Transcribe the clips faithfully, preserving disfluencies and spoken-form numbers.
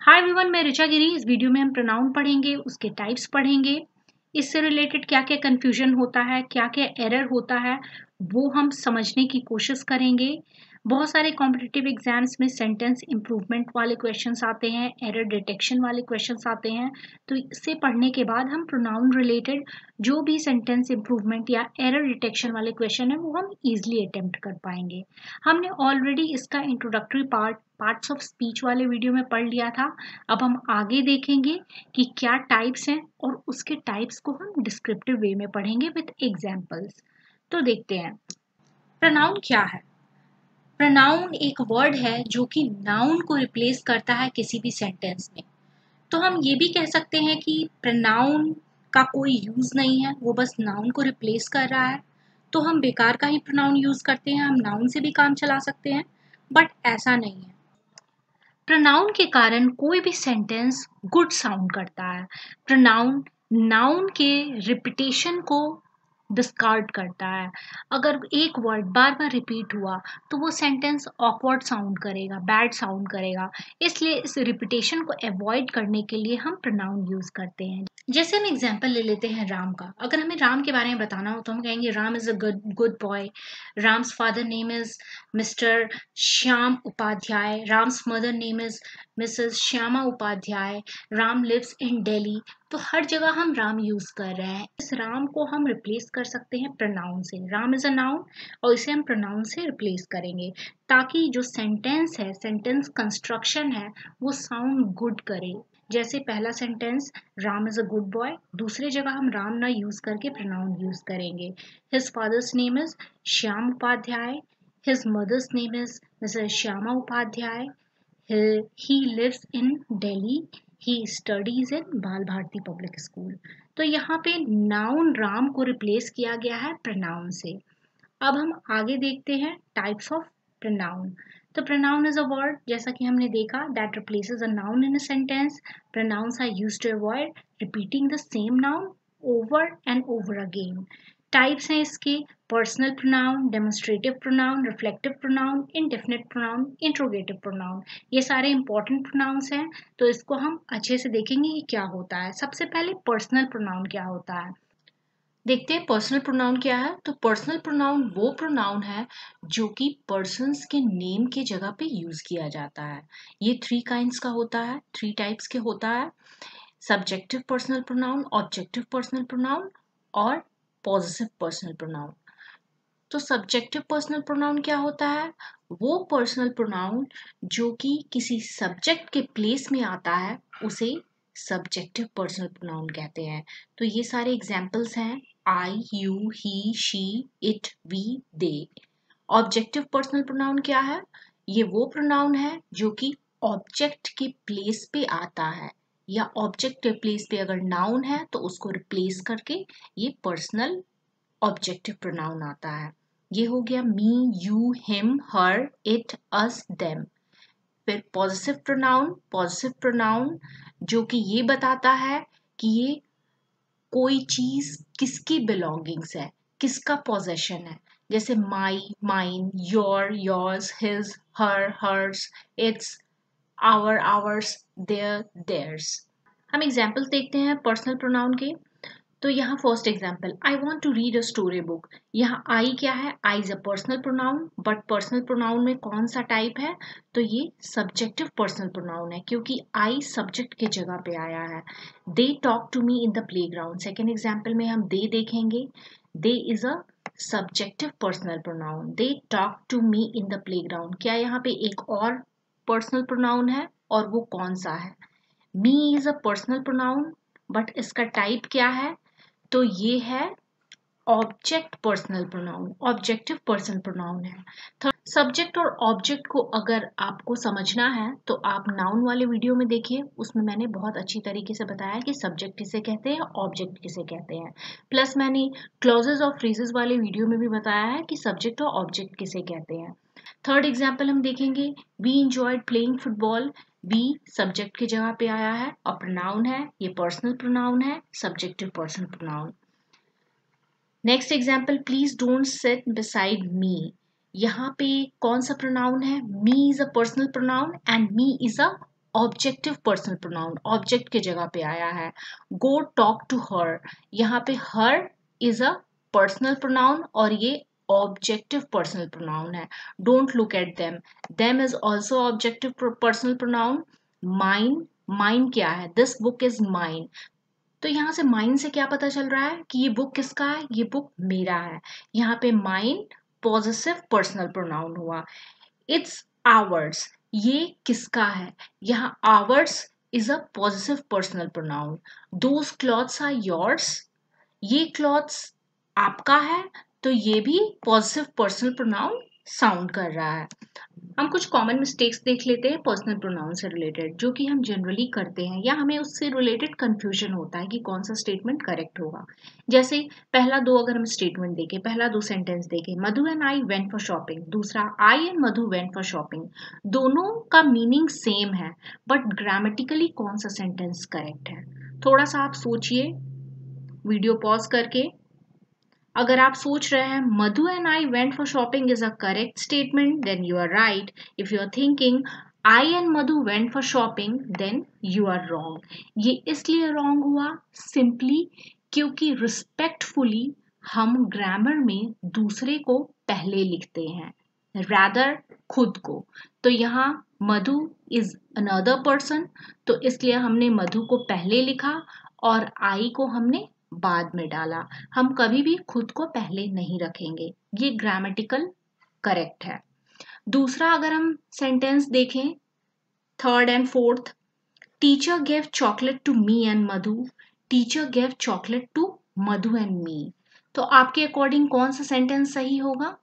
Hi everyone, मैं ऋचा गिरी। इस video में हम प्रोनाउन पढ़ेंगे, उसके टाइप्स पढ़ेंगे, इससे रिलेटेड क्या क्या कन्फ्यूजन होता है, क्या क्या एरर होता है, वो हम समझने की कोशिश करेंगे। बहुत सारे कॉम्पिटिटिव एग्जाम्स में सेंटेंस इम्प्रूवमेंट वाले क्वेश्चंस आते हैं, एरर डिटेक्शन वाले क्वेश्चंस आते हैं। तो इससे पढ़ने के बाद हम प्रोनाउन रिलेटेड जो भी सेंटेंस इम्प्रूवमेंट या एरर डिटेक्शन वाले क्वेश्चन है वो हम इजीली अटेम्प्ट कर पाएंगे। हमने ऑलरेडी इसका introductory part parts of speech वाले वीडियो में पढ़ लिया था। अब हम आगे देखेंगे कि क्या टाइप्स हैं और उसके टाइप्स को हम डिस्क्रिप्टिव वे में पढ़ेंगे विद एग्जांपल्स। तो देखते हैं प्रोनाउन क्या है। प्रोनाउन एक वर्ड है जो कि नाउन को रिप्लेस करता है किसी भी सेंटेंस में। तो हम ये भी कह सकते हैं कि प्रोनाउन का कोई यूज नहीं है, वो बस नाउन को रिप्लेस कर रहा है। तो हम बेकार का ही प्रोनाउन यूज करते हैं, हम नाउन से भी काम चला सकते हैं, बट ऐसा नहीं है। प्रोनाउन के कारण कोई भी सेंटेंस गुड साउंड करता है। प्रोनाउन नाउन के रिपीटेशन को डिस्कार्ड करता है। अगर एक वर्ड बार बार रिपीट हुआ तो वो सेंटेंस ऑकवर्ड साउंड करेगा, बैड साउंड करेगा। इसलिए इस रिपीटेशन को अवॉइड करने के लिए हम प्रोनाउन यूज करते हैं। जैसे हम एग्जाम्पल ले लेते हैं राम का। अगर हमें राम के बारे में बताना हो तो हम कहेंगे Ram is a good good boy. Ram's father name is Mr Shyam Upadhyay. Ram's mother name is Mrs Shyama Upadhyay. Ram lives in Delhi. तो हर जगह हम राम यूज कर रहे हैं। इस राम को हम रिप्लेस कर सकते हैं प्रोनाउन से। राम इज अ नाउन और इसे हम प्रोनाउन से रिप्लेस करेंगे ताकि जो सेंटेंस है, सेंटेंस कंस्ट्रक्शन है, वो साउंड गुड करे। जैसे पहला sentence Ram is a good boy, दूसरी जगह हम राम ना यूज करके प्रोनाउन यूज करेंगे। His father's name is Shyam Upadhyay. His mother's name is Mrs Shyama Upadhyay. He lives in Delhi. He studies in Bal Bharati public school. तो यहाँ पे नाउन राम को रिप्लेस किया गया है प्रोनाउन से। अब हम आगे देखते हैं टाइप्स ऑफ प्रोनाउन। तो प्रोनाउन इज अ वर्ड, जैसा कि हमने देखा, that replaces a noun in a sentence. Pronouns are used to avoid repeating the same noun over and over again. Types हैं इसके: personal pronoun, demonstrative pronoun, reflective pronoun, indefinite pronoun, interrogative pronoun. ये सारे important pronounce हैं, तो इसको हम अच्छे से देखेंगे कि क्या होता है। सबसे पहले पर्सनल प्रोनाउन क्या होता है देखते हैं। पर्सनल प्रोनाउन क्या है। तो पर्सनल प्रोनाउन वो प्रोनाउन है जो कि पर्सन्स के नेम के जगह पे यूज किया जाता है। ये थ्री काइंड्स का होता है, थ्री टाइप्स के होता है: subjective personal pronoun, objective personal pronoun और पॉजिटिव पर्सनल प्रोनाउन। तो सब्जेक्टिव पर्सनल प्रोनाउन क्या होता है? वो पर्सनल प्रोनाउन जो कि किसी सब्जेक्ट के प्लेस में आता है, उसे सब्जेक्टिव पर्सनल प्रोनाउन कहते हैं। तो ये सारे एग्जाम्पल्स हैं: I, you, he, she, it, we, they. Objective personal pronoun क्या है? ये वो प्रोनाउन है जो कि ऑब्जेक्ट के प्लेस पे आता है, या ऑब्जेक्ट के प्लेस पे अगर नाउन है तो उसको रिप्लेस करके ये पर्सनल ऑब्जेक्टिव प्रोनाउन आता है। ये हो गया me, you, him, her, it, us, them. फिर पॉजिटिव प्रोनाउन, पॉजिटिव प्रोनाउन जो कि ये बताता है कि ये कोई चीज किसकी बिलोंगिंग्स है, किसका पोजेशन है। जैसे my, mine, your, yours, his, her, hers, its, our, ours, their, theirs. हम एग्जाम्पल्स देखते हैं पर्सनल प्रोनाउन के। तो यहाँ first example, I want to read a story book. यहाँ आई क्या है? I is a personal pronoun, but personal pronoun में कौन सा टाइप है? तो ये सब्जेक्टिव पर्सनल प्रोनाउन है, क्योंकि आई सब्जेक्ट के जगह पे आया है। They talk to me in the playground. Second example में हम दे देखेंगे। They is a subjective personal pronoun. They talk to me in the playground. क्या यहाँ पे एक और पर्सनल प्रोनाउन है, और वो कौन सा है? Me is a personal pronoun, but इसका टाइप क्या है? तो ये है object personal pronoun, objective personal pronoun है। सब्जेक्ट और ऑब्जेक्ट को अगर आपको समझना है तो आप नाउन वाले वीडियो में देखिए, उसमें मैंने बहुत अच्छी तरीके से बताया कि सब्जेक्ट किसे कहते हैं, ऑब्जेक्ट किसे कहते हैं। प्लस मैंने क्लॉजेज और फ्रेजेस वाले वीडियो में भी बताया है कि सब्जेक्ट और ऑब्जेक्ट किसे कहते हैं। थर्ड एग्जाम्पल हम देखेंगे, we enjoyed playing football. We subject की जगह पे आया है और प्रोनाउन है, ये पर्सनल प्रोनाउन है, subjective personal pronoun. Next example, please don't sit beside me. यहाँ पे कौन सा प्रोनाउन है? Me is a personal pronoun and me is a objective personal pronoun, object की जगह पे आया है। गो टॉक टू हर, यहाँ पे her is a personal pronoun और ये ऑब्जेक्टिव पर्सनल प्रोनाउन है। Don't look at them, them is also objective personal pronoun. Mine, mine क्या है? This book is mine. तो यहाँ से माइन से क्या पता चल रहा है कि ये बुक किसका है? ये बुक मेरा है। यहाँ पे माइन पॉजिटिव पर्सनल प्रोनाउन हुआ। इट्स आवर्स, ये किसका है? यहाँ ours is a positive personal pronoun. Those clothes are yours, ये क्लॉथ्स आपका है, तो ये भी पॉजिटिव पर्सनल प्रोनाउन साउंड कर रहा है। हम कुछ कॉमन मिस्टेक्स देख लेते हैं पर्सनल प्रोनाउन से रिलेटेड, जो कि हम जनरली करते हैं या हमें उससे रिलेटेड कंफ्यूजन होता है कि कौन सा स्टेटमेंट करेक्ट होगा। जैसे पहला दो अगर हम स्टेटमेंट देखें, पहला दो सेंटेंस देखें, Madhu and I went for shopping, दूसरा I and Madhu went for shopping, दोनों का मीनिंग सेम है, बट ग्रामेटिकली कौन सा सेंटेंस करेक्ट है? थोड़ा सा आप सोचिए वीडियो पॉज करके। अगर आप सोच रहे हैं Madhu and I went for shopping is a correct statement, then you are right. If you are thinking I and Madhu went for shopping, then you are wrong. ये इसलिए रॉन्ग हुआ सिंपली क्योंकि रिस्पेक्टफुली हम ग्रामर में दूसरे को पहले लिखते हैं, रादर खुद को। तो यहाँ मधु इज अनदर पर्सन, तो इसलिए हमने मधु को पहले लिखा और आई को हमने बाद में डाला। हम कभी भी खुद को पहले नहीं रखेंगे, ये ग्रामेटिकल करेक्ट है। दूसरा अगर हम सेंटेंस देखें, third and fourth, teacher gave chocolate to me and Madhu, teacher gave chocolate to Madhu and me. तो आपके अकॉर्डिंग कौन सा सेंटेंस सही होगा?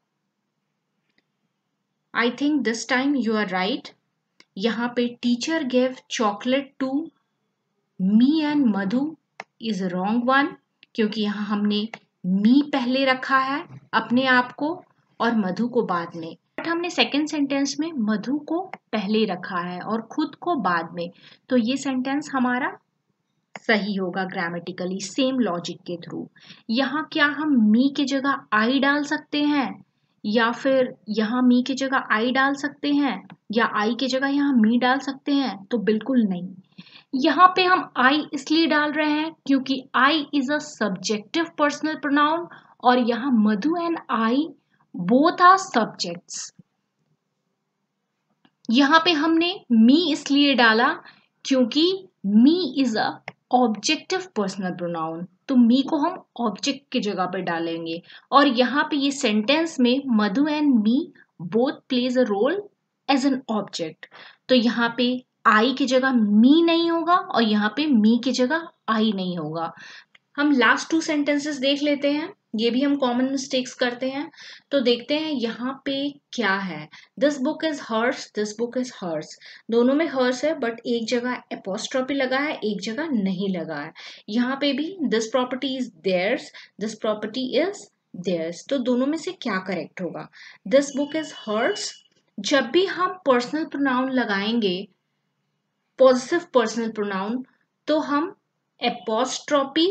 I think this time you are right. यहाँ पे teacher gave chocolate to me and Madhu is wrong one, क्योंकि यहाँ हमने मी पहले रखा है अपने आप को और मधु को बाद में, बट हमने सेकेंड सेंटेंस में मधु को पहले रखा है और खुद को बाद में, तो ये सेंटेंस हमारा सही होगा ग्रामेटिकली, सेम लॉजिक के थ्रू। यहाँ क्या हम मी की जगह आई डाल सकते हैं या फिर यहाँ मी की जगह आई डाल सकते हैं या आई की जगह यहाँ मी डाल सकते हैं? तो बिल्कुल नहीं। यहाँ पे हम आई इसलिए डाल रहे हैं क्योंकि I is a subjective personal pronoun और यहाँ Madhu and I both are subjects. यहाँ पे हमने मी इसलिए डाला क्योंकि me is a objective personal pronoun, तो मी को हम ऑब्जेक्ट की जगह पे डालेंगे। और यहाँ पे ये सेंटेंस में Madhu and me both plays a role as an object, तो यहाँ पे आई की जगह मी नहीं होगा और यहाँ पे मी की जगह आई नहीं होगा। हम लास्ट टू सेंटेंसेस देख लेते हैं, ये भी हम कॉमन मिस्टेक्स करते हैं। तो देखते हैं यहाँ पे क्या है। This book is hers, this book is hers, दोनों में हर्स है बट एक जगह एपोस्ट्रोफी लगा है, एक जगह नहीं लगा है। यहाँ पे भी this property is theirs, this property is theirs, तो दोनों में से क्या करेक्ट होगा? दिस बुक इज हर्स, जब भी हम पर्सनल प्रोनाउन लगाएंगे, पॉजिटिव पर्सनल प्रोनाउन, तो हम एपोस्ट्रोफी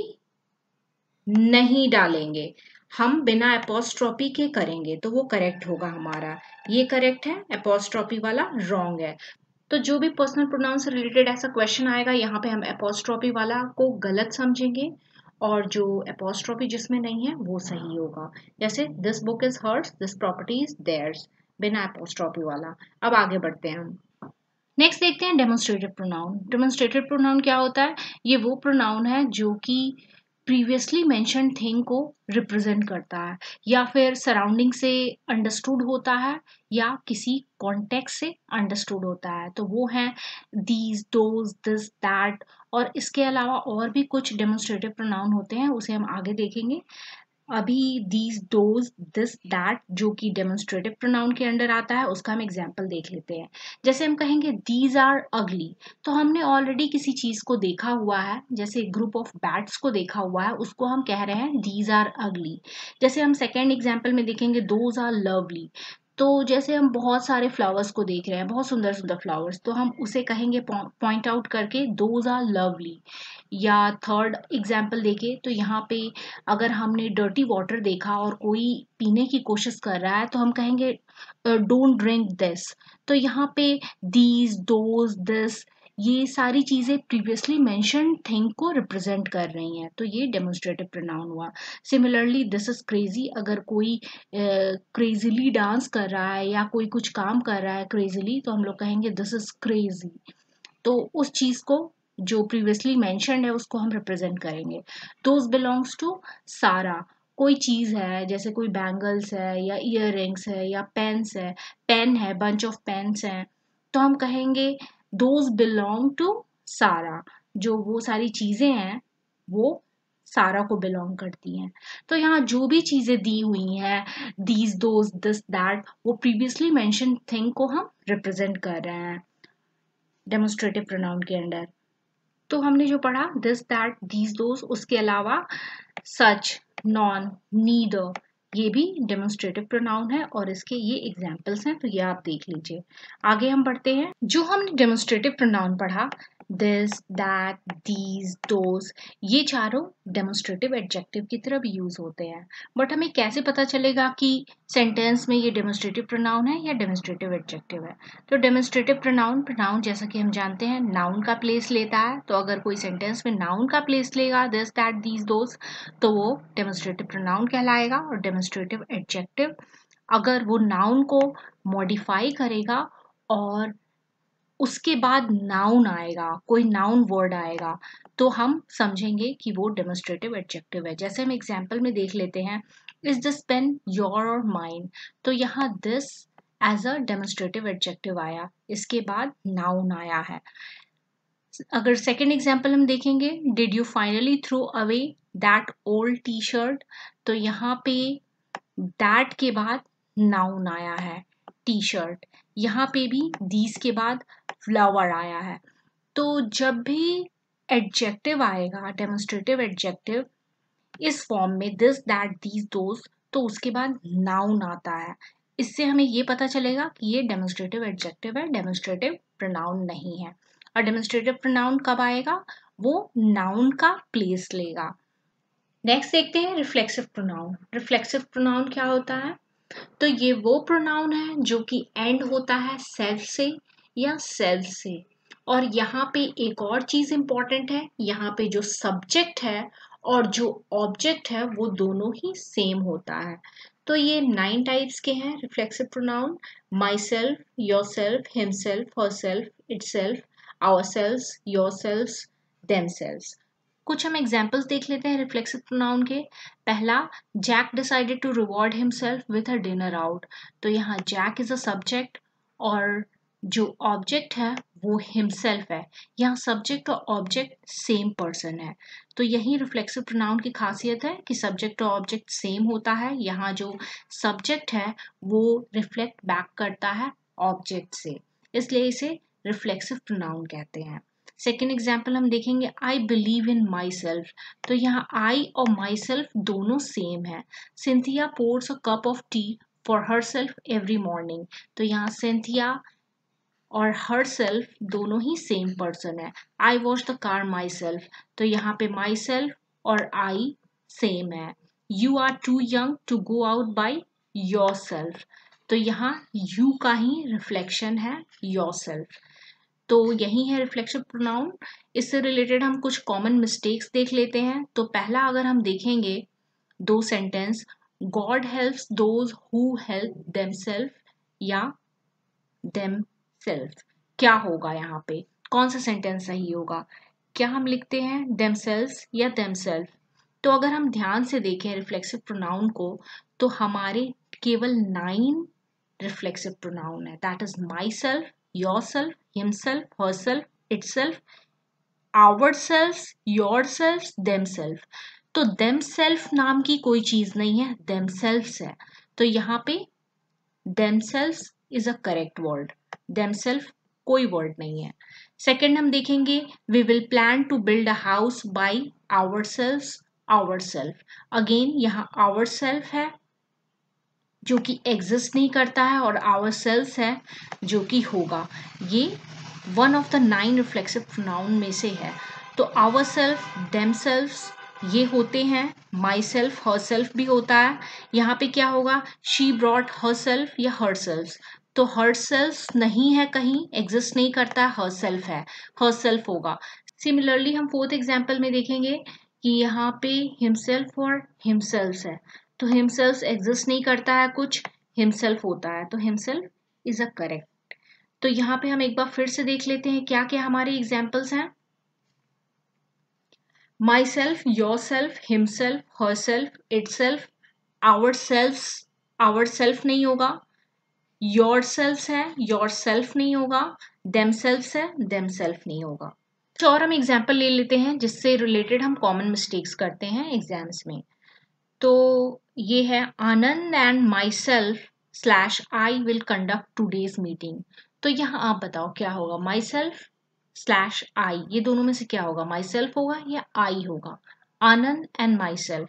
नहीं डालेंगे, हम बिना एपोस्ट्रोफी के करेंगे, तो वो करेक्ट होगा हमारा। ये करेक्ट है, एपोस्ट्रोफी वाला रॉन्ग है। तो जो भी पर्सनल प्रोनाउन से रिलेटेड ऐसा क्वेश्चन आएगा, यहाँ पे हम एपोस्ट्रोफी वाला को गलत समझेंगे और जो एपोस्ट्रोफी जिसमें नहीं है वो सही होगा। जैसे this book is hers, this property is theirs, बिना एपोस्ट्रोफी वाला। अब आगे बढ़ते हैं हम। नेक्स्ट देखते हैं डेमोन्स्ट्रेटिव प्रोनाउन। डेमोन्स्ट्रेटिव प्रोनाउन क्या होता है? ये वो प्रोनाउन है जो कि प्रीवियसली मेंशन थिंग को रिप्रेजेंट करता है या फिर सराउंडिंग से अंडरस्टूड होता है या किसी कॉन्टेक्स्ट से अंडरस्टूड होता है, तो वो है दीज, दोज, दिस, दैट। और इसके अलावा और भी कुछ डेमोन्स्ट्रेटिव प्रोनाउन होते हैं, उसे हम आगे देखेंगे। अभी दीज, दोज, दिस, दैट जो कि डेमोन्स्ट्रेटिव प्रोनाउन के अंडर आता है, उसका हम एग्जाम्पल देख लेते हैं। जैसे हम कहेंगे दीज आर अगली, तो हमने ऑलरेडी किसी चीज को देखा हुआ है, जैसे ग्रुप ऑफ बैट्स को देखा हुआ है, उसको हम कह रहे हैं दीज आर अगली। जैसे हम सेकेंड एग्जाम्पल में देखेंगे दोज आर लवली, तो जैसे हम बहुत सारे फ्लावर्स को देख रहे हैं, बहुत सुंदर सुंदर फ्लावर्स, तो हम उसे कहेंगे पॉइंट आउट करके दोज आर लवली। या थर्ड एग्जाम्पल देखें तो यहाँ पे अगर हमने डर्टी वाटर देखा और कोई पीने की कोशिश कर रहा है, तो हम कहेंगे डोंट ड्रिंक दिस। तो यहाँ पे दीज, दोज, दिस ये सारी चीजें प्रीवियसली मेंशन्ड थिंग को रिप्रेजेंट कर रही हैं, तो ये डेमोन्स्ट्रेटिव प्रोनाउन हुआ। सिमिलरली दिस इज क्रेजी, अगर कोई क्रेजीली uh, डांस कर रहा है या कोई कुछ काम कर रहा है क्रेजीली, तो हम लोग कहेंगे दिस इज क्रेजी। तो उस चीज को जो प्रीवियसली मेंशन्ड है उसको हम रिप्रेजेंट करेंगे। दोज बिलोंग्स टू सारा, कोई चीज है जैसे कोई बैंगल्स है या इयर रिंग्स है या पेन्स है, पेन है, बंच ऑफ पेन्स है, तो हम कहेंगे दोज बिलोंग टू सारा, जो वो सारी चीजें हैं वो सारा को बिलोंग करती हैं। तो यहाँ जो भी चीजें दी हुई हैं, दीज दोज दिस दैट, वो प्रीवियसली मेंशन्ड थिंग को हम रिप्रेजेंट कर रहे हैं डेमोन्स्ट्रेटिव प्रोनाउन के अंडर। तो हमने जो पढ़ा दिस दैट दीज दोज, उसके अलावा सच, नॉन, नीदर, ये भी डेमोन्स्ट्रेटिव प्रोनाउन है और इसके ये एग्जाम्पल्स हैं, तो ये आप देख लीजिए। आगे हम बढ़ते हैं। जो हमने डेमोन्स्ट्रेटिव प्रोनाउन पढ़ा दिस, दैट, दीज, दोज, ये चारों डेमोन्स्ट्रेटिव एडजेक्टिव की तरह भी यूज होते हैं। बट हमें कैसे पता चलेगा कि सेंटेंस में ये डेमोन्स्ट्रेटिव प्रोनाउन है या डेमोन्स्ट्रेटिव एडजेक्टिव है? तो डेमोन्स्ट्रेटिव प्रोनाउन, प्रोनाउन जैसा कि हम जानते हैं नाउन का प्लेस लेता है, तो अगर कोई सेंटेंस में नाउन का प्लेस लेगा दिस, दैट, दीज, दोज, तो वो डेमोन्स्ट्रेटिव प्रोनाउन कहलाएगा। और डेमोन्स्ट्रेटिव एडजेक्टिव अगर वो नाउन को मॉडिफाई करेगा और उसके बाद नाउन आएगा, कोई नाउन वर्ड आएगा, तो हम समझेंगे कि वो डेमोन्स्ट्रेटिव एडजेक्टिव है। जैसे हम एग्जाम्पल में देख लेते हैं, इज दिस पेन योर और माइन, तो यहाँ this as a demonstrative adjective आया, इसके बाद नाउन आया है। अगर सेकेंड एग्जाम्पल हम देखेंगे, did you finally throw away that old T shirt, तो यहाँ पे दैट के बाद नाउन आया है टी शर्ट, यहाँ पे भी दीज के बाद फ्लावर आया है। तो जब भी एडजेक्टिव आएगा डेमोन्स्ट्रेटिव एडजेक्टिव इस फॉर्म में दिस, दैट, दीज, दोज, तो उसके बाद नाउन आता है। इससे हमें ये पता चलेगा कि ये डेमोन्स्ट्रेटिव एडजेक्टिव है, डेमोन्स्ट्रेटिव प्रोनाउन नहीं है। और डेमोन्स्ट्रेटिव प्रोनाउन कब आएगा? वो नाउन का प्लेस लेगा। नेक्स्ट देखते हैं रिफ्लेक्सिव प्रोनाउन। रिफ्लेक्सिव प्रोनाउन क्या होता है? तो ये वो प्रोनाउन है जो कि एंड होता है सेल्फ से या सेल्फ से। और यहाँ पे एक और चीज इंपॉर्टेंट है, यहाँ पे जो सब्जेक्ट है और जो ऑब्जेक्ट है वो दोनों ही सेम होता है। तो ये नाइन टाइप्स के हैं reflexive pronoun, myself, yourself, himself, herself, itself, ourselves, yourselves, themselves. कुछ हम एग्जाम्पल्स देख लेते हैं रिफ्लेक्सिव प्रोनाउन के। पहला, Jack decided to reward himself with a dinner out, तो यहाँ जैक इज अ सब्जेक्ट और जो ऑब्जेक्ट है वो हिमसेल्फ है। यहाँ सब्जेक्ट और ऑब्जेक्ट सेम पर्सन है, तो यही रिफ्लेक्सिव प्रोनाउन की खासियत है कि सब्जेक्ट और ऑब्जेक्ट सेम होता है। यहाँ जो सब्जेक्ट है वो रिफ्लेक्ट बैक करता है ऑब्जेक्ट से, इसलिए इसे रिफ्लेक्सिव प्रोनाउन कहते हैं। सेकेंड एग्जाम्पल हम देखेंगे, I believe in my self, तो यहाँ आई और माई सेल्फ दोनों सेम है। Cynthia pours a cup of tea for herself every morning, तो यहाँ सिंथिया और हर सेल्फ दोनों ही सेम पर्सन है। I wash the car myself, तो यहाँ पे माई सेल्फ और आई सेम है। You are too young to go out by yourself, तो यहाँ यू का ही रिफ्लेक्शन है योर सेल्फ। तो यही है रिफ्लेक्सिव प्रोनाउन। इससे रिलेटेड हम कुछ कॉमन मिस्टेक्स देख लेते हैं। तो पहला अगर हम देखेंगे दो sentence, God helps those who help themself या देमसेल्फ, क्या होगा यहाँ पे, कौन सा सेंटेंस सही होगा? क्या हम लिखते हैं देमसेल्व्स या देमसेल्फ? तो अगर हम ध्यान से देखें रिफ्लेक्सिव प्रोनाउन को, तो हमारे केवल नाइन रिफ्लेक्सिव प्रोनाउन है, that is myself, yourself, himself, herself, itself, ourselves, yourselves, themselves। तो themself नाम की कोई चीज नहीं है, themselves है। तो यहाँ पे themselves is a correct word, themself कोई वर्ड नहीं है। सेकेंड हम देखेंगे, we will plan to build a house by ourselves, ourself, again यहाँ ourself है जो कि एग्जिस्ट नहीं करता है और आवर सेल्स है जो कि होगा। ये one of the nine reflexive pronoun में से है। तो आवर सेल्फ, देम सेल्फ्स ये होते हैं, माई सेल्फ, हर सेल्फ भी होता है। यहाँ पे क्या होगा, शी ब्रॉट हर सेल्फ या हर सेल्फ, तो हर सेल्फ नहीं है, कहीं एग्जिस्ट नहीं करता, हर सेल्फ है, हर सेल्फ होगा। सिमिलरली हम फोर्थ एग्जाम्पल में देखेंगे कि यहाँ पे हिमसेल्फ और हिमसेल्फ है, तो हिमसेल्फ एग्जिस्ट नहीं करता है कुछ, हिमसेल्फ होता है, तो हिमसेल्फ इज अ करेक्ट। तो यहाँ पे हम एक बार फिर से देख लेते हैं क्या क्या हमारे एग्जाम्पल्स हैं। Myself, yourself, himself, herself, itself, ourself, ourself नहीं होगा, योर सेल्फ है, योर सेल्फ नहीं होगा, देम सेल्फ है, देम सेल्फ नहीं होगा। कुछ और हम एग्जाम्पल ले लेते हैं जिससे रिलेटेड हम कॉमन मिस्टेक्स करते हैं एग्जाम्स में। तो ये है Anand and myself slash I will conduct today's meeting. तो यहाँ आप बताओ क्या होगा, माई सेल्फ स्लैश आई, ये दोनों में से क्या होगा, माई सेल्फ होगा या आई होगा, आनंद एंड माई सेल्फ।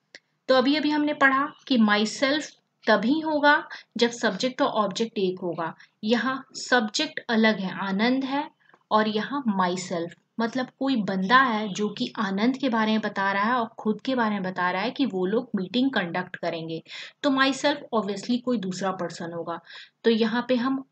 तो अभी अभी हमने पढ़ा कि माई सेल्फ तभी होगा जब सब्जेक्ट और ऑब्जेक्ट एक होगा। यहाँ सब्जेक्ट अलग है, आनंद है, और यहाँ माई सेल्फ मतलब कोई बंदा है जो कि आनंद के बारे में बता रहा है और खुद के बारे में बता रहा है कि वो लोग मीटिंग कंडक्ट करेंगे। तो माई सेल्फ ऑब्वियसली कोई दूसरा पर्सन होगा, तो यहाँ पे हम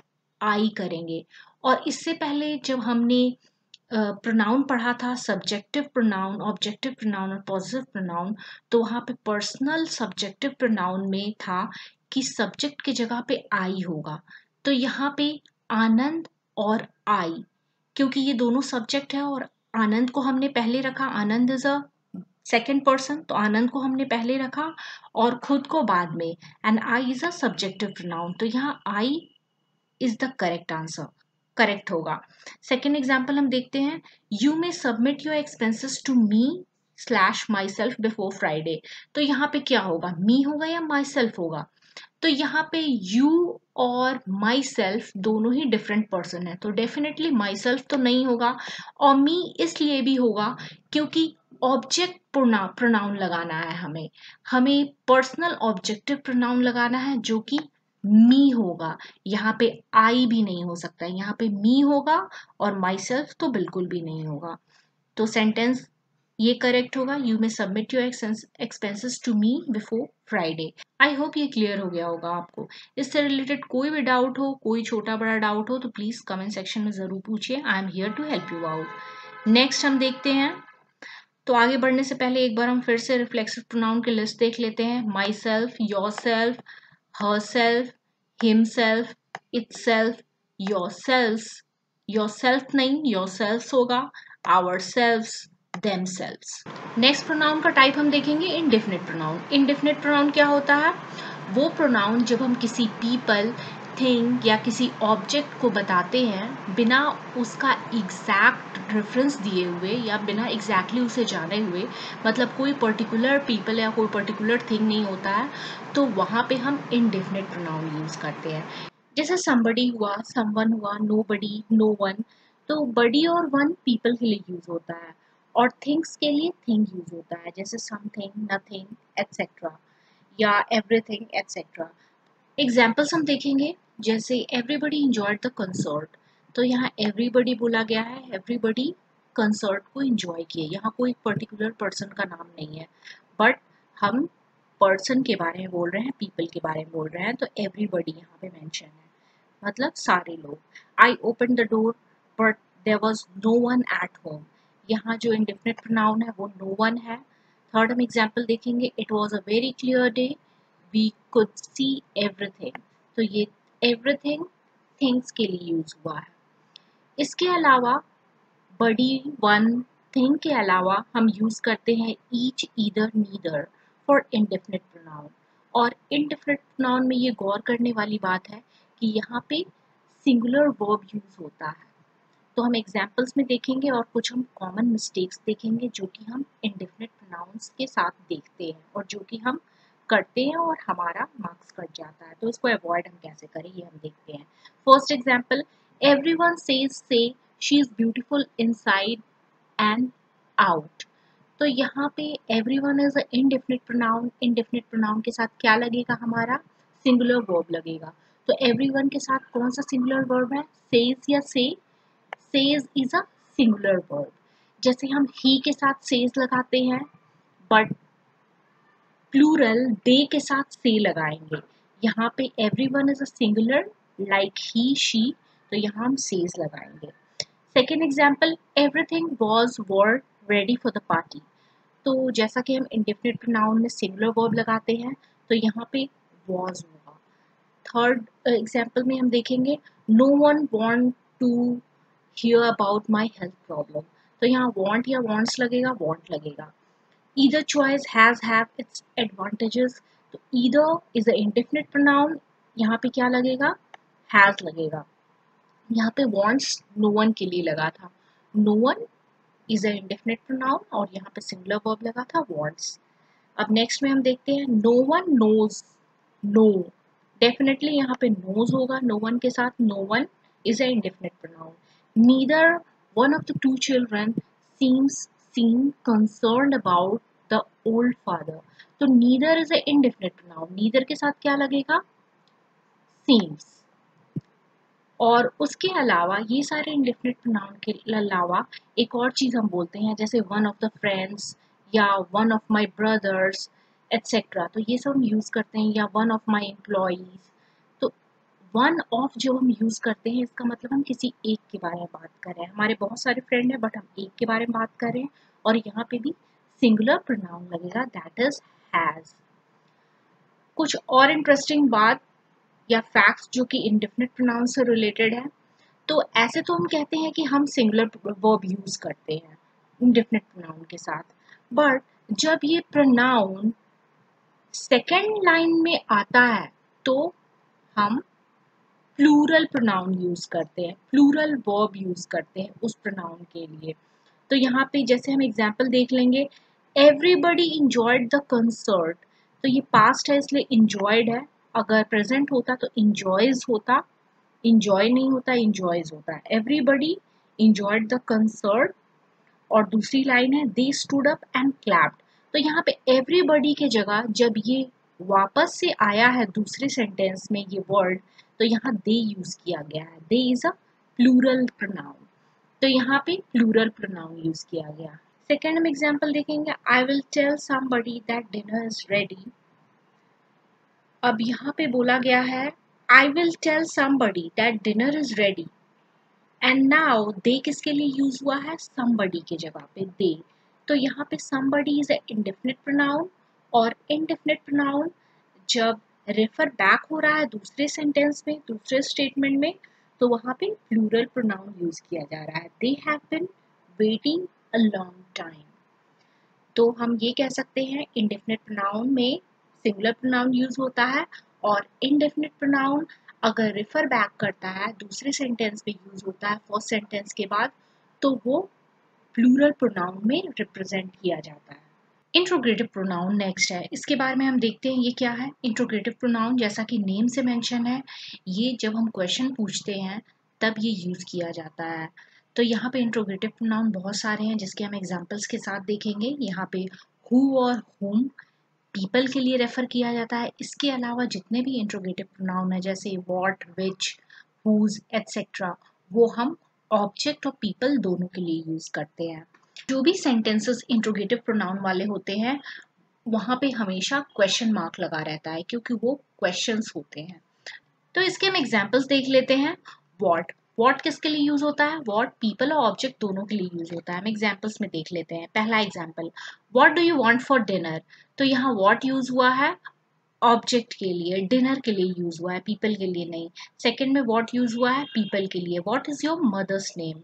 आई करेंगे। और इससे पहले जब हमने प्रोनाउन uh, पढ़ा था, सब्जेक्टिव प्रोनाउन, ऑब्जेक्टिव प्रोनाउन और पॉजिटिव प्रोनाउन, तो वहाँ पे पर्सनल सब्जेक्टिव प्रोनाउन में था कि सब्जेक्ट की जगह पे आई होगा। तो यहाँ पे आनंद और आई, क्योंकि ये दोनों सब्जेक्ट है और आनंद को हमने पहले रखा, Anand is a second person, तो आनंद को हमने पहले रखा और खुद को बाद में, and I is a subjective pronoun, तो यहाँ I is the correct answer, correct होगा। सेकेंड एग्जाम्पल हम देखते हैं, you may submit your expenses to me slash myself before Friday. तो यहाँ पे क्या होगा, मी होगा या माई सेल्फ होगा? तो यहाँ पे यू और माई सेल्फ दोनों ही डिफरेंट पर्सन है, तो डेफिनेटली माई सेल्फ तो नहीं होगा, और मी इसलिए भी होगा क्योंकि ऑब्जेक्ट प्रोनाउन लगाना है हमें, हमें पर्सनल ऑब्जेक्टिव प्रोनाउन लगाना है जो कि मी होगा। यहाँ पे आई भी नहीं हो सकता, यहाँ पे मी होगा और माई सेल्फ तो बिल्कुल भी नहीं होगा। तो सेंटेंस ये करेक्ट होगा, you may submit your expenses to me before Friday. I hope ये क्लियर हो गया होगा आपको। इससे रिलेटेड कोई भी डाउट हो, कोई छोटा बड़ा डाउट हो तो प्लीज कमेंट सेक्शन में जरूर पूछिए, I am here to help you out. Next हम देखते हैं, तो आगे बढ़ने से पहले एक बार हम फिर से रिफ्लेक्सिव प्रोनाउन की लिस्ट देख लेते हैं। Myself, yourself, herself, himself, itself, yourself, yourself नहीं योर सेल्फ होगा, ourselves, themselves. Next pronoun का टाइप हम देखेंगे इंडेफिनिट प्रोनाउन। इंडेफिनिट प्रोनाउन क्या होता है, वो प्रोनाउन जब हम किसी पीपल, थिंग या किसी ऑब्जेक्ट को बताते हैं बिना उसका एग्जैक्ट रेफरेंस दिए हुए या बिना एग्जैक्टली उसे जाने हुए, मतलब कोई पर्टिकुलर पीपल या कोई पर्टिकुलर थिंग नहीं होता है, तो वहाँ पे हम इंडेफिनिट प्रोनाउन यूज करते हैं। जैसे somebody हुआ, someone हुआ, nobody, no one, तो बडी और वन पीपल के लिए यूज होता है और थिंग्स के लिए थिंग यूज होता है, जैसे समथिंग, नथिंग एटसेट्रा, या एवरीथिंग एटसेट्रा। एग्जाम्पल्स हम देखेंगे, जैसे एवरीबडी इंजॉयड द कंसर्ट, तो यहाँ एवरीबडी बोला गया है, एवरीबडी कंसर्ट को इंजॉय किए, यहाँ कोई पर्टिकुलर पर्सन का नाम नहीं है, बट हम पर्सन के बारे में बोल रहे हैं, पीपल के बारे में बोल रहे हैं, तो एवरीबडी यहाँ पे मेंशन है, मतलब सारे लोग। I open the door but there was no one at home, यहाँ जो इंडेफिनिट प्रोनाउन है वो नो वन है। थर्ड हम एग्जाम्पल देखेंगे, it was a very clear day, we could see everything, तो ये everything things के लिए यूज हुआ है। इसके अलावा बड़ी, वन, थिंग के अलावा हम यूज करते हैं each, either, neither for indefinite pronoun। और indefinite pronoun में ये गौर करने वाली बात है कि यहाँ पे सिंगुलर वर्ब यूज होता है। तो हम एग्जाम्पल्स में देखेंगे और कुछ हम कॉमन मिस्टेक्स देखेंगे जो कि हम indefinite pronouns के साथ देखते हैं और जो कि हम करते हैं और हमारा मार्क्स कट जाता है, तो इसको अवॉइड हम कैसे करें ये हम देखते हैं। First example, everyone says say she is beautiful inside and out, तो यहाँ पे everyone is a indefinite pronoun, indefinite pronoun के साथ क्या लगेगा, हमारा सिंगुलर वर्ब लगेगा। तो एवरीवन के साथ कौन सा सिंगुलर वर्ब है, सेज या say, says is a singular verb. जैसे हम ही के साथ सेज लगाते हैं बट प्लूरल दे के साथ से लगाएंगे, यहाँ पे everyone is a singular, like he she, तो यहाँ हम सेज लगाएंगे। Second example, everything was were ready for the party, तो जैसा कि हम इंडेफिनिट प्रोनाउन में सिंगुलर वर्ब लगाते हैं तो यहाँ पे वॉज होगा। थर्ड एग्जाम्पल में हम देखेंगे, no one want to hear about my health problem, तो यहाँ वॉन्ट या वॉन्ट्स लगेगा, वॉन्ट लगेगा। Either choice has have its advantages, तो either is a indefinite pronoun, यहाँ पे क्या लगेगा, हैज लगेगा। यहाँ पे वॉन्ट्स नो वन के लिए लगा था, no one is a indefinite pronoun और यहाँ पे सिंगुलर वर्ब लगा था वॉन्ट्स। अब नेक्स्ट में हम देखते हैं, no one knows, no definitely यहाँ पे नोज होगा, नो वन के साथ, no one is a indefinite pronoun. Neither one of the two children seems seem concerned about the old father, तो neither is a indefinite pronoun, neither के साथ क्या लगेगा, सीम्स। और उसके अलावा ये सारे इंडेफिनिट प्रोनाउन के अलावा एक और चीज़ हम बोलते हैं, जैसे वन ऑफ द फ्रेंड्स या one of my brothers etcetera, तो ये सब हम यूज़ करते हैं, या वन ऑफ माई एम्प्लॉयज़। तो वन ऑफ जो हम यूज़ करते हैं इसका मतलब हम किसी एक के बारे में बात कर रहे हैं, हमारे बहुत सारे फ्रेंड हैं बट हम एक के बारे में बात कर रहे हैं, और यहाँ पे भी सिंगुलर प्रोनाउन लगेगा, दैट इज हैज़। कुछ और इंटरेस्टिंग बात या फैक्ट्स जो कि इंडेफिनिट प्रोनाउन से रिलेटेड है, तो ऐसे तो हम कहते हैं कि हम सिंगुलर वर्ब यूज करते हैं इंडेफिनिट प्रोनाउन के साथ, बट जब ये प्रोनाउन सेकेंड लाइन में आता है तो हम प्लूरल प्रोनाउन यूज करते हैं, प्लूरल वर्ब यूज करते हैं उस प्रोनाउन के लिए। तो यहाँ पे जैसे हम एग्जाम्पल देख लेंगे, एवरीबडी इंजॉयड द कंसर्ट, तो ये पास्ट है इसलिए इंजॉयड है, अगर प्रेजेंट होता तो इंजॉयज होता, इंजॉय नहीं होता, इंजॉयज होता है। एवरीबडी इंजॉयड द कंसर्ट, और दूसरी लाइन है, they stood up and clapped, तो यहाँ पे एवरीबडी के जगह जब ये वापस से आया है दूसरे सेंटेंस में ये वर्ड, तो यहाँ दे यूज किया गया है, they is a plural pronoun, तो यहाँ पे प्लूरल प्रोनाउन यूज किया गया। सेकेंड हम एग्जाम्पल देखेंगे, I will tell somebody that dinner is ready, अब यहाँ पे बोला गया है I will tell somebody that dinner is ready, and now they किसके लिए यूज हुआ है, somebody के जगह पे दे, तो यहाँ पे somebody इज इंडेफिनिट प्रोनाउन, और इंडेफिनिट प्रोनाउन जब रेफर बैक हो रहा है दूसरे सेंटेंस में, दूसरे स्टेटमेंट में, तो वहाँ पे प्लूरल प्रोनाउन यूज किया जा रहा है, they have been waiting a long time. तो हम ये कह सकते हैं इंडेफिनिट प्रोनाउन में सिंगुलर प्रोनाउन यूज होता है, और इंडेफिनिट प्रोनाउन अगर रेफर बैक करता है दूसरे सेंटेंस में यूज होता है फर्स्ट सेंटेंस के बाद, तो वो प्लूरल प्रोनाउन में रिप्रेजेंट किया जाता है। इंट्रोगेटिव प्रोनाउन नेक्स्ट है, इसके बारे में हम देखते हैं ये क्या है। इंट्रोगेटिव प्रोनाउन जैसा कि नेम से मेंशन है, ये जब हम क्वेश्चन पूछते हैं तब ये यूज किया जाता है। तो यहाँ पे इंट्रोगेटिव प्रोनाउन बहुत सारे हैं जिसके हम एग्जांपल्स के साथ देखेंगे। यहाँ पे हु और हुम पीपल के लिए रेफर किया जाता है, इसके अलावा जितने भी इंट्रोगेटिव प्रोनाउन है जैसे व्हाट, विच, हुज एटसेट्रा, वो हम ऑब्जेक्ट और पीपल दोनों के लिए यूज करते हैं। जो भी सेंटेंसेस इंट्रोगेटिव प्रोनाउन वाले होते हैं वहाँ पे हमेशा क्वेश्चन मार्क लगा रहता है क्योंकि वो क्वेश्चंस होते हैं। तो इसके हम एग्जांपल्स देख लेते हैं। व्हाट, व्हाट किसके लिए यूज होता है, व्हाट पीपल और ऑब्जेक्ट दोनों के लिए यूज होता है। हम एग्जांपल्स में देख लेते हैं। पहला example, what do you want for dinner, तो यहाँ व्हाट यूज हुआ है ऑब्जेक्ट के लिए, डिनर के लिए यूज हुआ है, पीपल के लिए नहीं। सेकंड में व्हाट यूज हुआ है पीपल के लिए, what is your mother's name.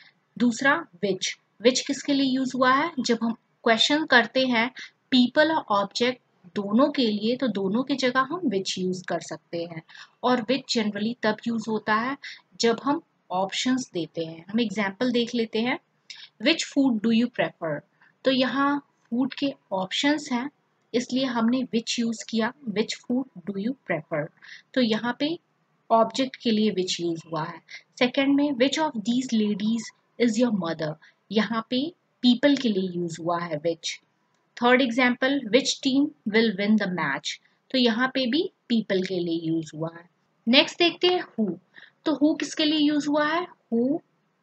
दूसरा विच, विच किसके लिए यूज हुआ है, जब हम क्वेश्चन करते हैं पीपल और ऑब्जेक्ट दोनों के लिए तो दोनों की जगह हम विच यूज कर सकते हैं, और विच जनरली तब यूज होता है जब हम ऑप्शंस देते हैं। हम एग्जाम्पल देख लेते हैं। Which food do you prefer, तो यहाँ फूड के ऑप्शंस हैं इसलिए हमने विच यूज किया, which food do you prefer, तो यहाँ पे ऑब्जेक्ट के लिए विच यूज हुआ है। सेकंड में which of these ladies is your mother, यहाँ पे पीपल के लिए यूज हुआ है which. Third example, which team will win the match, तो यहाँ पे भी पीपल के लिए यूज हुआ है। नेक्स्ट देखते हैं हु, तो हु किसके लिए यूज हुआ है, हु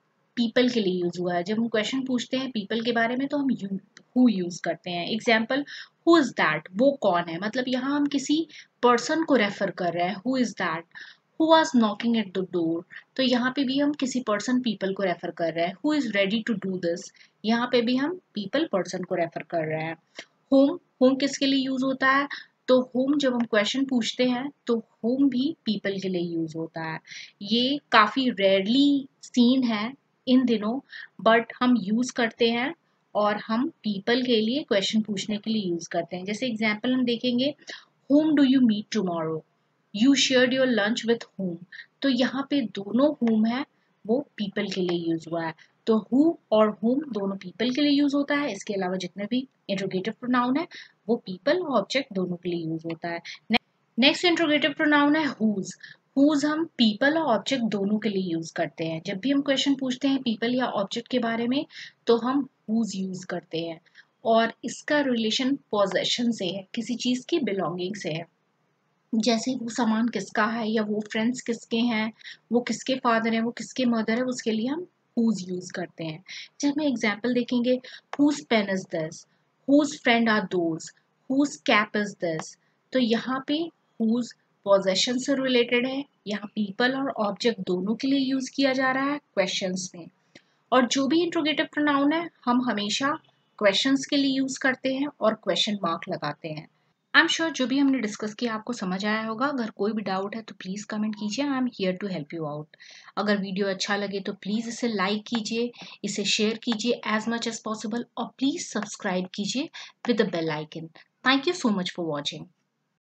पीपल के लिए यूज हुआ है। जब हम क्वेश्चन पूछते हैं पीपल के बारे में तो हम हु यूज करते हैं। एग्जाम्पल, हु इज दैट, वो कौन है, मतलब यहाँ हम किसी पर्सन को रेफर कर रहे हैं, who is that, who was knocking at the door, तो यहाँ पे भी हम किसी पर्सन पीपल को रेफर कर रहे हैं. Who is ready to do this, यहाँ पे भी हम पीपल पर्सन को रेफर कर रहे हैं. होम, होम किसके लिए यूज होता है, तो होम जब हम क्वेश्चन पूछते हैं तो होम भी पीपल के लिए यूज होता है. ये काफी रेयरली सीन है इन दिनों, बट हम यूज करते हैं और हम पीपल के लिए क्वेश्चन पूछने के लिए यूज करते हैं. जैसे एग्जाम्पल हम देखेंगे, whom do you meet tomorrow, you shared your lunch with whom, तो यहाँ पे दोनों whom है वो people के लिए यूज हुआ है. तो who और whom दोनों people के लिए यूज होता है. इसके अलावा जितने भी इंट्रोगेटिव प्रोनाउन है वो people और ऑब्जेक्ट दोनों के लिए यूज होता है. नेक्स्ट इंट्रोगेटिव प्रोनाउन है whose. whose हम people और ऑब्जेक्ट दोनों के लिए यूज करते हैं. जब भी हम क्वेश्चन पूछते हैं people या ऑब्जेक्ट के बारे में तो हम whose यूज करते हैं, और इसका रिलेशन पोजेशन से है, किसी चीज की बिलोंगिंग से है. जैसे वो सामान किसका है या वो फ्रेंड्स किसके हैं, वो किसके फादर हैं, वो किसके मदर है, उसके लिए हम whose यूज करते हैं. जब हम एग्जाम्पल देखेंगे, whose pen is this, whose friend are those, whose cap is this, तो यहाँ पे whose पोजेशन से रिलेटेड है. यहाँ पीपल और ऑब्जेक्ट दोनों के लिए यूज किया जा रहा है क्वेश्चंस में. और जो भी इंट्रोगेटिव प्रोनाउन है हम हमेशा क्वेश्चंस के लिए यूज करते हैं और क्वेश्चन मार्क लगाते हैं. आई एम श्योर जो भी हमने डिस्कस किया आपको समझ आया होगा. अगर कोई भी डाउट है तो प्लीज़ कमेंट कीजिए. I am here to help you out. अगर वीडियो अच्छा लगे तो प्लीज़ इसे लाइक कीजिए, इसे शेयर कीजिए एज मच एज पॉसिबल, और प्लीज़ सब्सक्राइब कीजिए with the bell icon. Thank you so much for watching.